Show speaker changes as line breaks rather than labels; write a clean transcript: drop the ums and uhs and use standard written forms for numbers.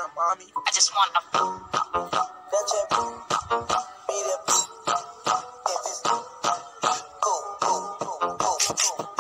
mommy.
I just want a
If it's cool.